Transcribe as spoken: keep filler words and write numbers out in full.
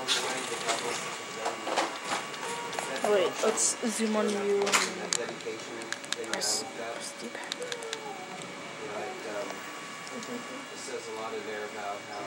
Oh wait, let's zoom on you. Press, press deep. It says a lot in there about how